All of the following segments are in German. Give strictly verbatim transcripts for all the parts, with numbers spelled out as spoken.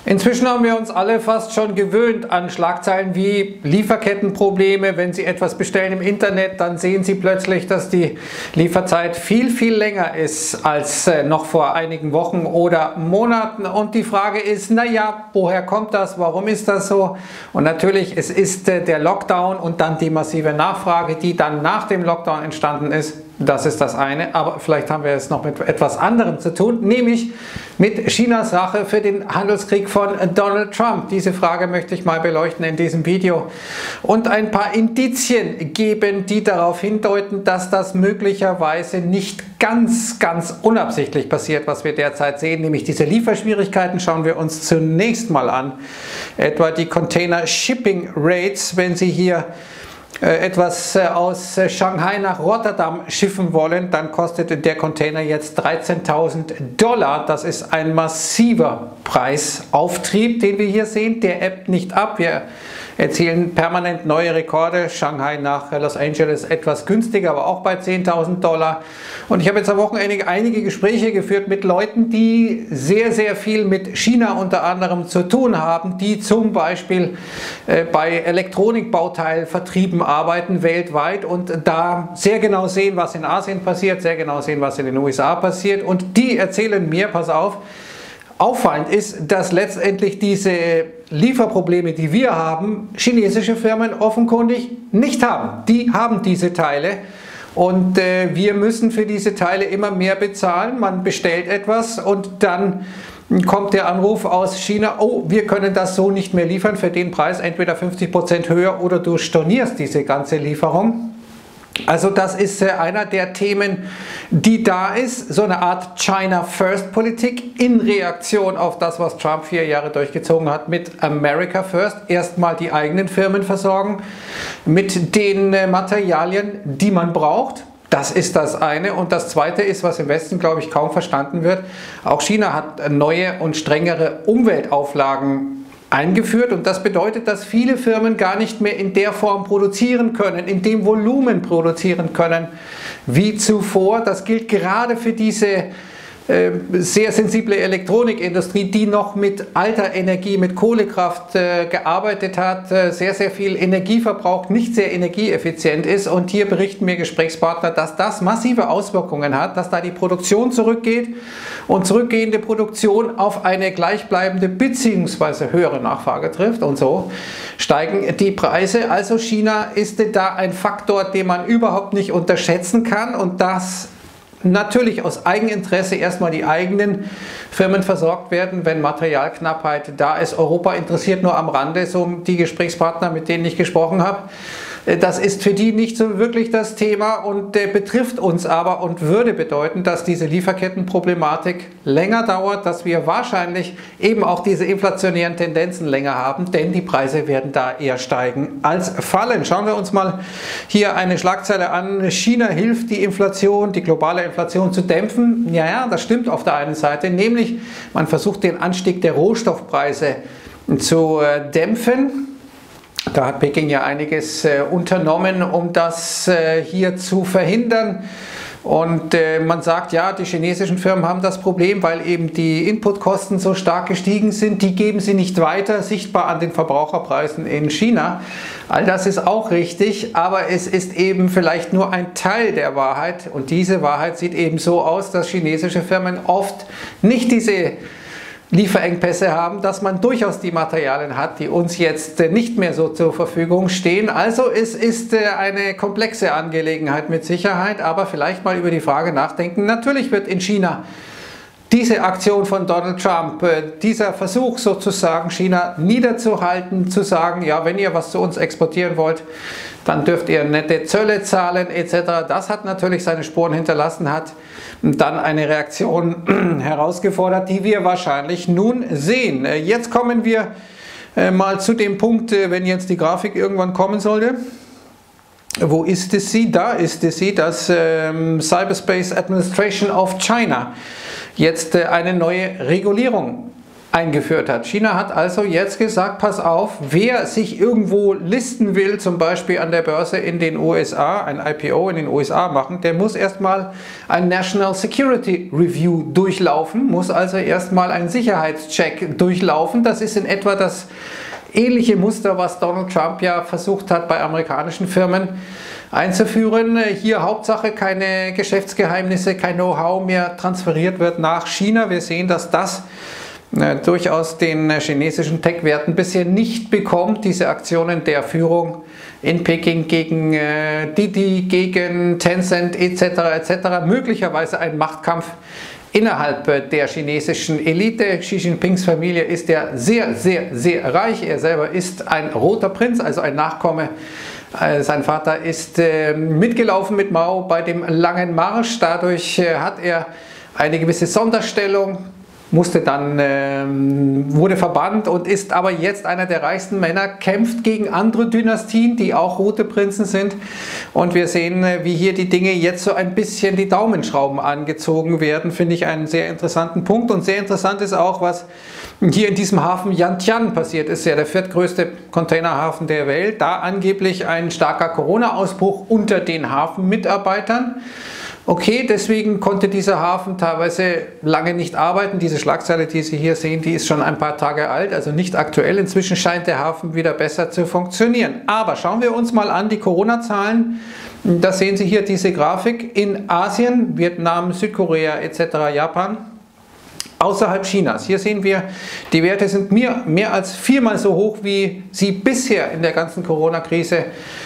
Inzwischen haben wir uns alle fast schon gewöhnt an Schlagzeilen wie Lieferkettenprobleme. Wenn Sie etwas bestellen im Internet, dann sehen Sie plötzlich, dass die Lieferzeit viel, viel länger ist als äh, noch vor einigen Wochen oder Monaten. Und die Frage ist, naja, woher kommt das? Warum ist das so? Und natürlich, es ist äh, der Lockdown und dann die massive Nachfrage, die dann nach dem Lockdown entstanden ist. Das ist das eine, aber vielleicht haben wir es noch mit etwas anderem zu tun, nämlich mit Chinas Rache für den Handelskrieg von Donald Trump. Diese Frage möchte ich mal beleuchten in diesem Video und ein paar Indizien geben, die darauf hindeuten, dass das möglicherweise nicht ganz, ganz unabsichtlich passiert, was wir derzeit sehen, nämlich diese Lieferschwierigkeiten. Schauen wir uns zunächst mal an, etwa die Container Shipping Rates, wenn Sie hier etwas aus Shanghai nach Rotterdam schiffen wollen, dann kostet der Container jetzt dreizehntausend Dollar. Das ist ein massiver Preisauftrieb, den wir hier sehen. Der ebbt nicht ab. Wir erzielen permanent neue Rekorde. Shanghai nach Los Angeles etwas günstiger, aber auch bei zehntausend Dollar. Und ich habe jetzt am Wochenende einige Gespräche geführt mit Leuten, die sehr, sehr viel mit China unter anderem zu tun haben, die zum Beispiel äh, bei Elektronikbauteilvertrieben arbeiten weltweit und da sehr genau sehen, was in Asien passiert, sehr genau sehen, was in den U S A passiert. Und die erzählen mir, pass auf, auffallend ist, dass letztendlich diese Lieferprobleme, die wir haben, chinesische Firmen offenkundig nicht haben. Die haben diese Teile und äh, wir müssen für diese Teile immer mehr bezahlen. Man bestellt etwas und dann kommt der Anruf aus China, oh, wir können das so nicht mehr liefern für den Preis, entweder fünfzig Prozent höher oder du stornierst diese ganze Lieferung. Also das ist einer der Themen, die da ist, so eine Art China-First-Politik in Reaktion auf das, was Trump vier Jahre durchgezogen hat mit America First. Erstmal die eigenen Firmen versorgen mit den Materialien, die man braucht. Das ist das eine. Und das zweite ist, was im Westen, glaube ich, kaum verstanden wird. Auch China hat neue und strengere Umweltauflagen eingeführt und das bedeutet, dass viele Firmen gar nicht mehr in der Form produzieren können, in dem Volumen produzieren können wie zuvor. Das gilt gerade für diese äh, sehr sensible Elektronikindustrie, die noch mit alter Energie, mit Kohlekraft äh, gearbeitet hat, äh, sehr, sehr viel Energie verbraucht, nicht sehr energieeffizient ist. Und hier berichten mir Gesprächspartner, dass das massive Auswirkungen hat, dass da die Produktion zurückgeht und zurückgehende Produktion auf eine gleichbleibende bzw. höhere Nachfrage trifft und so steigen die Preise. Also China ist da ein Faktor, den man überhaupt nicht unterschätzen kann und das natürlich aus Eigeninteresse erstmal die eigenen Firmen versorgt werden, wenn Materialknappheit da ist. Europa interessiert nur am Rande, so die Gesprächspartner, mit denen ich gesprochen habe. Das ist für die nicht so wirklich das Thema und äh, betrifft uns aber und würde bedeuten, dass diese Lieferkettenproblematik länger dauert, dass wir wahrscheinlich eben auch diese inflationären Tendenzen länger haben, denn die Preise werden da eher steigen als fallen. Schauen wir uns mal hier eine Schlagzeile an. China hilft, die Inflation, die globale Inflation zu dämpfen. Ja, ja, das stimmt auf der einen Seite, nämlich man versucht den Anstieg der Rohstoffpreise zu äh, dämpfen. Da hat Peking ja einiges äh, unternommen, um das äh, hier zu verhindern. Und äh, man sagt, ja, die chinesischen Firmen haben das Problem, weil eben die Inputkosten so stark gestiegen sind. Die geben sie nicht weiter, sichtbar an den Verbraucherpreisen in China. All das ist auch richtig, aber es ist eben vielleicht nur ein Teil der Wahrheit. Und diese Wahrheit sieht eben so aus, dass chinesische Firmen oft nicht diese Lieferengpässe haben, dass man durchaus die Materialien hat, die uns jetzt nicht mehr so zur Verfügung stehen. Also es ist eine komplexe Angelegenheit mit Sicherheit, aber vielleicht mal über die Frage nachdenken. Natürlich wird in China diese Aktion von Donald Trump, dieser Versuch sozusagen China niederzuhalten, zu sagen, ja, wenn ihr was zu uns exportieren wollt, dann dürft ihr nette Zölle zahlen et cetera. Das hat natürlich seine Spuren hinterlassen, hat dann eine Reaktion herausgefordert, die wir wahrscheinlich nun sehen. Jetzt kommen wir mal zu dem Punkt, wenn jetzt die Grafik irgendwann kommen sollte. Wo ist es sie? Da ist es sie, das ähm, Cyberspace Administration of China jetzt äh, eine neue Regulierung eingeführt hat. China hat also jetzt gesagt, pass auf, wer sich irgendwo listen will, zum Beispiel an der Börse in den U S A, ein I P O in den U S A machen, der muss erstmal ein National Security Review durchlaufen, muss also erstmal einen Sicherheitscheck durchlaufen. Das ist in etwa das ähnliche Muster, was Donald Trump ja versucht hat bei amerikanischen Firmen einzuführen. Hier Hauptsache keine Geschäftsgeheimnisse, kein Know-how mehr transferiert wird nach China. Wir sehen, dass das äh, durchaus den chinesischen Tech-Werten bisher nicht bekommt. Diese Aktionen der Führung in Peking gegen äh, Didi, gegen Tencent et cetera et cetera. Möglicherweise ein Machtkampf innerhalb der chinesischen Elite. Xi Jinpings Familie ist ja sehr, sehr, sehr reich. Er selber ist ein roter Prinz, also ein Nachkomme. Sein Vater ist äh, mitgelaufen mit Mao bei dem langen Marsch. Dadurch äh, hat er eine gewisse Sonderstellung, musste dann, äh, wurde verbannt und ist aber jetzt einer der reichsten Männer, kämpft gegen andere Dynastien, die auch rote Prinzen sind. Und wir sehen, wie hier die Dinge jetzt so ein bisschen die Daumenschrauben angezogen werden, finde ich einen sehr interessanten Punkt. Und sehr interessant ist auch, was hier in diesem Hafen Yantian passiert ist, ja der viertgrößte Containerhafen der Welt. Da angeblich ein starker Corona-Ausbruch unter den Hafenmitarbeitern. Okay, deswegen konnte dieser Hafen teilweise lange nicht arbeiten. Diese Schlagzeile, die Sie hier sehen, die ist schon ein paar Tage alt, also nicht aktuell. Inzwischen scheint der Hafen wieder besser zu funktionieren. Aber schauen wir uns mal an die Corona-Zahlen. Da sehen Sie hier diese Grafik in Asien, Vietnam, Südkorea et cetera, Japan. Außerhalb Chinas. Hier sehen wir, die Werte sind mehr, mehr als viermal so hoch, wie sie bisher in der ganzen Corona-Krise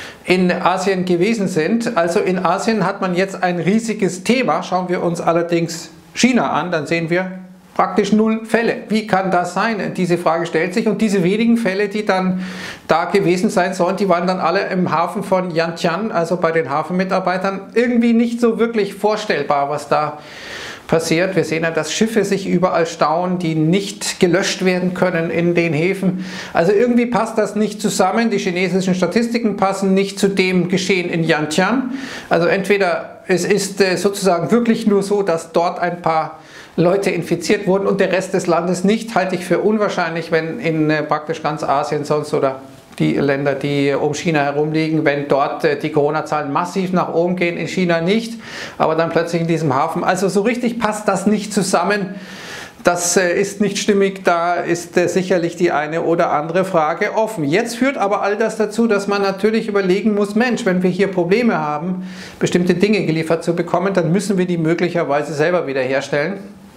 in Asien gewesen sind. Also in Asien hat man jetzt ein riesiges Thema. Schauen wir uns allerdings China an, dann sehen wir praktisch null Fälle. Wie kann das sein? Diese Frage stellt sich und diese wenigen Fälle, die dann da gewesen sein sollen, die waren dann alle im Hafen von Yantian, also bei den Hafenmitarbeitern, irgendwie nicht so wirklich vorstellbar, was da passiert. Wir sehen ja, dass Schiffe sich überall stauen, die nicht gelöscht werden können in den Häfen. Also irgendwie passt das nicht zusammen. Die chinesischen Statistiken passen nicht zu dem Geschehen in Yantian. Also entweder es ist sozusagen wirklich nur so, dass dort ein paar Leute infiziert wurden und der Rest des Landes nicht, halte ich für unwahrscheinlich, wenn in praktisch ganz Asien sonst oder die Länder, die um China herum liegen, wenn dort die Corona-Zahlen massiv nach oben gehen, in China nicht, aber dann plötzlich in diesem Hafen. Also so richtig passt das nicht zusammen. Das ist nicht stimmig, da ist sicherlich die eine oder andere Frage offen. Jetzt führt aber all das dazu, dass man natürlich überlegen muss, Mensch, wenn wir hier Probleme haben, bestimmte Dinge geliefert zu bekommen, dann müssen wir die möglicherweise selber wiederherstellen.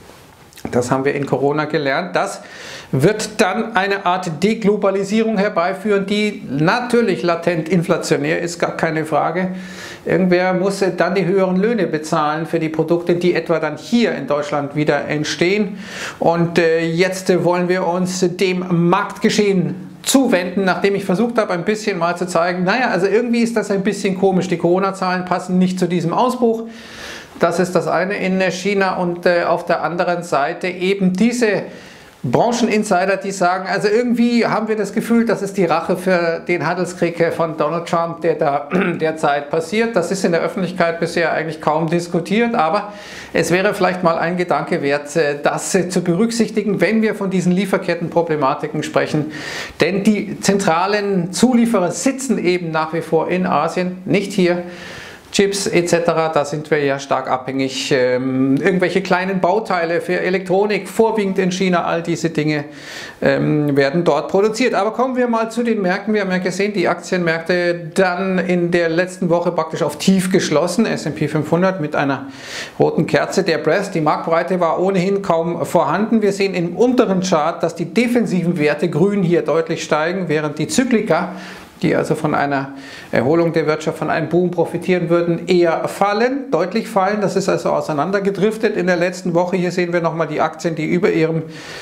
Das haben wir in Corona gelernt. Das wird dann eine Art Deglobalisierung herbeiführen, die natürlich latent inflationär ist, gar keine Frage. Irgendwer muss dann die höheren Löhne bezahlen für die Produkte, die etwa dann hier in Deutschland wieder entstehen. Und äh, jetzt äh, wollen wir uns dem Marktgeschehen zuwenden, nachdem ich versucht habe, ein bisschen mal zu zeigen, naja, also irgendwie ist das ein bisschen komisch. Die Corona-Zahlen passen nicht zu diesem Ausbruch. Das ist das eine in China und äh, auf der anderen Seite eben diese Brancheninsider, die sagen, also irgendwie haben wir das Gefühl, das ist die Rache für den Handelskrieg von Donald Trump, der da derzeit passiert. Das ist in der Öffentlichkeit bisher eigentlich kaum diskutiert, aber es wäre vielleicht mal ein Gedanke wert, das zu berücksichtigen, wenn wir von diesen Lieferkettenproblematiken sprechen. Denn die zentralen Zulieferer sitzen eben nach wie vor in Asien, nicht hier. Chips et cetera, da sind wir ja stark abhängig. Ähm, irgendwelche kleinen Bauteile für Elektronik, vorwiegend in China, all diese Dinge ähm, werden dort produziert. Aber kommen wir mal zu den Märkten. Wir haben ja gesehen, die Aktienmärkte dann in der letzten Woche praktisch auf tief geschlossen. S und P fünfhundert mit einer roten Kerze. Der Breast, die Marktbreite war ohnehin kaum vorhanden. Wir sehen im unteren Chart, dass die defensiven Werte grün hier deutlich steigen, während die Zyklika, die also von einer Erholung der Wirtschaft, von einem Boom profitieren würden, eher fallen, deutlich fallen. Das ist also auseinandergedriftet in der letzten Woche. Hier sehen wir nochmal die Aktien, die über ihrem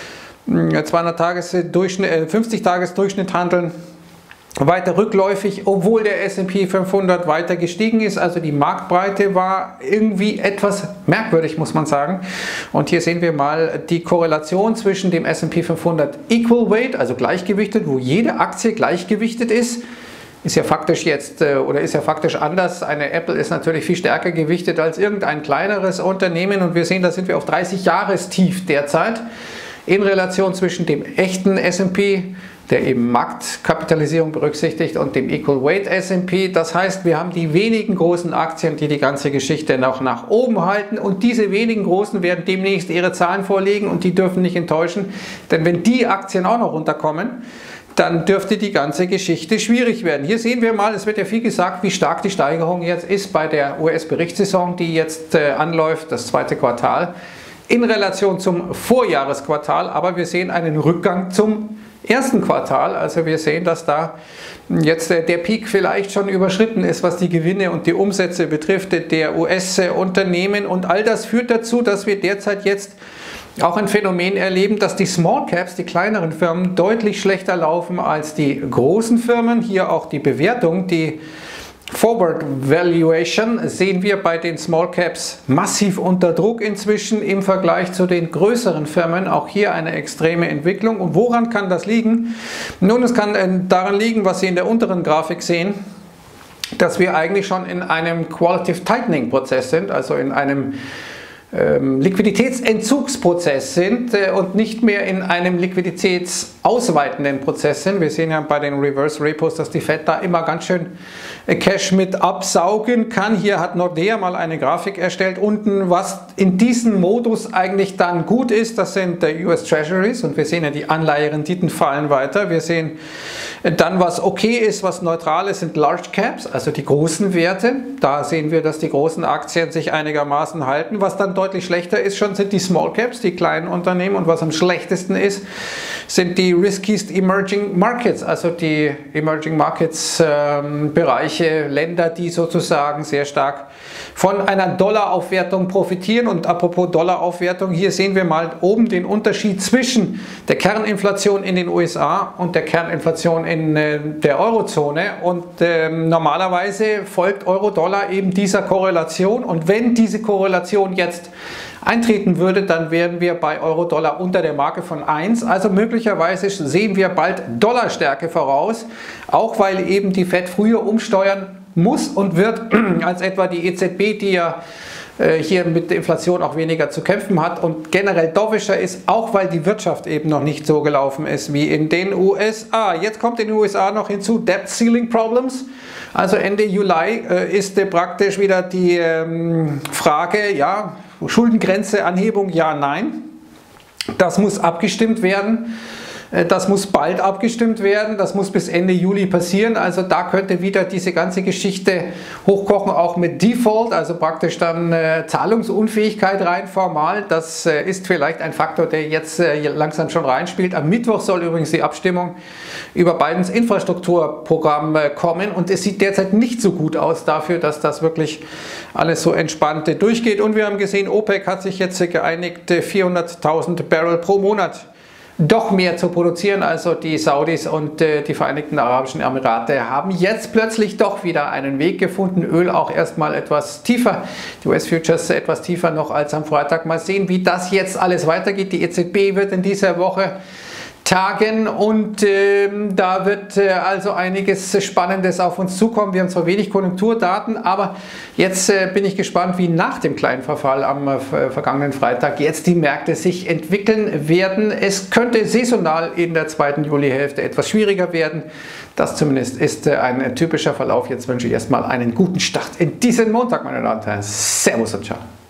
fünfzig-Tages-Durchschnitt handeln, weiter rückläufig, obwohl der S und P fünfhundert weiter gestiegen ist. Also die Marktbreite war irgendwie etwas merkwürdig, muss man sagen. Und hier sehen wir mal die Korrelation zwischen dem S und P fünfhundert Equal Weight, also gleichgewichtet, wo jede Aktie gleichgewichtet ist. Ist ja faktisch jetzt, oder ist ja faktisch anders. Eine Apple ist natürlich viel stärker gewichtet als irgendein kleineres Unternehmen. Und wir sehen, da sind wir auf dreißig Jahrestief derzeit. in Relation zwischen dem echten S und P, der eben Marktkapitalisierung berücksichtigt, und dem Equal Weight S und P. Das heißt, wir haben die wenigen großen Aktien, die die ganze Geschichte noch nach oben halten, und diese wenigen großen werden demnächst ihre Zahlen vorlegen und die dürfen nicht enttäuschen, denn wenn die Aktien auch noch runterkommen, dann dürfte die ganze Geschichte schwierig werden. Hier sehen wir mal, es wird ja viel gesagt, wie stark die Steigerung jetzt ist bei der U S-Berichtssaison, die jetzt äh, anläuft, das zweite Quartal, in Relation zum Vorjahresquartal, aber wir sehen einen Rückgang zum ersten Quartal. Also wir sehen, dass da jetzt der Peak vielleicht schon überschritten ist, was die Gewinne und die Umsätze betrifft der U S-Unternehmen, und all das führt dazu, dass wir derzeit jetzt auch ein Phänomen erleben, dass die Small Caps, die kleineren Firmen, deutlich schlechter laufen als die großen Firmen. Hier auch die Bewertung, die Forward Valuation sehen wir bei den Small Caps massiv unter Druck inzwischen im Vergleich zu den größeren Firmen. Auch hier eine extreme Entwicklung. Und woran kann das liegen? Nun, es kann daran liegen, was Sie in der unteren Grafik sehen, dass wir eigentlich schon in einem Qualitative Tightening Prozess sind, also in einem Liquiditätsentzugsprozess sind und nicht mehr in einem liquiditätsausweitenden Prozess sind. Wir sehen ja bei den Reverse Repos, dass die Fed da immer ganz schön Cash mit absaugen kann. Hier hat Nordea mal eine Grafik erstellt unten, was in diesem Modus eigentlich dann gut ist. Das sind U S Treasuries, und wir sehen ja, die Anleiherenditen fallen weiter. Wir sehen dann, was okay ist, was neutral ist, sind Large Caps, also die großen Werte. Da sehen wir, dass die großen Aktien sich einigermaßen halten. Was dann deutlich schlechter ist schon, sind die Small Caps, die kleinen Unternehmen, und was am schlechtesten ist, sind die Riskiest Emerging Markets, also die Emerging Markets ähm, Bereiche, Länder, die sozusagen sehr stark von einer Dollaraufwertung profitieren. Und apropos Dollaraufwertung, hier sehen wir mal oben den Unterschied zwischen der Kerninflation in den U S A und der Kerninflation in äh, der Eurozone, und äh, normalerweise folgt Euro-Dollar eben dieser Korrelation, und wenn diese Korrelation jetzt eintreten würde, dann wären wir bei Euro-Dollar unter der Marke von eins. Also möglicherweise sehen wir bald Dollarstärke voraus, auch weil eben die Fed früher umsteuern muss und wird als etwa die E Z B, die ja äh, hier mit der Inflation auch weniger zu kämpfen hat und generell dovischer ist, auch weil die Wirtschaft eben noch nicht so gelaufen ist wie in den U S A. Jetzt kommt in den U S A noch hinzu Debt Ceiling Problems. Also Ende Juli äh, ist äh, praktisch wieder die ähm, Frage, ja, Schuldengrenze, Anhebung, ja, nein. Das muss abgestimmt werden. Das muss bald abgestimmt werden, das muss bis Ende Juli passieren, also da könnte wieder diese ganze Geschichte hochkochen, auch mit Default, also praktisch dann äh, Zahlungsunfähigkeit rein formal. Das äh, ist vielleicht ein Faktor, der jetzt äh, langsam schon reinspielt. Am Mittwoch soll übrigens die Abstimmung über Bidens Infrastrukturprogramm äh, kommen, und es sieht derzeit nicht so gut aus dafür, dass das wirklich alles so entspannt durchgeht. Und wir haben gesehen, OPEC hat sich jetzt geeinigt, vierhunderttausend Barrel pro Monat doch mehr zu produzieren. Also die Saudis und äh, die Vereinigten Arabischen Emirate haben jetzt plötzlich doch wieder einen Weg gefunden. Öl auch erstmal etwas tiefer, die U S-Futures etwas tiefer noch als am Freitag. Mal sehen, wie das jetzt alles weitergeht. Die E Z B wird in dieser Woche tagen, und äh, da wird äh, also einiges Spannendes auf uns zukommen. Wir haben zwar wenig Konjunkturdaten, aber jetzt äh, bin ich gespannt, wie nach dem kleinen Verfall am äh, vergangenen Freitag jetzt die Märkte sich entwickeln werden. Es könnte saisonal in der zweiten Julihälfte etwas schwieriger werden. Das zumindest ist äh, ein typischer Verlauf. Jetzt wünsche ich erstmal einen guten Start in diesen Montag, meine Damen und Herren. Servus und ciao.